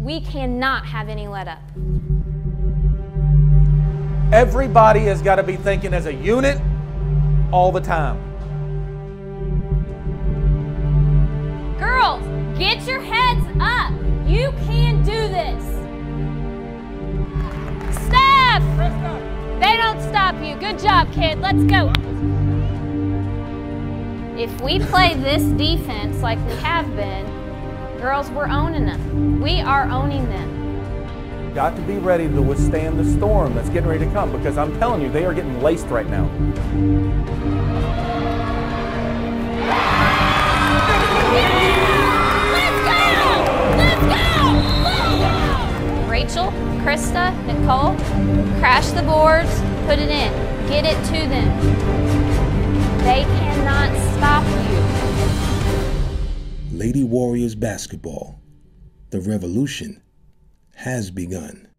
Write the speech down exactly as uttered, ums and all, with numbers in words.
We cannot have any let up. Everybody has got to be thinking as a unit all the time. Girls, get your heads up. You can do this. Steph! They don't stop you. Good job, kid. Let's go. If we play this defense like we have been, girls, we're owning them. We are owning them. Got to be ready to withstand the storm that's getting ready to come, because I'm telling you, they are getting laced right now. Rachel, Krista, Nicole, crash the boards, put it in, get it to them. They cannot stop you. Lady Warriors basketball. The revolution has begun.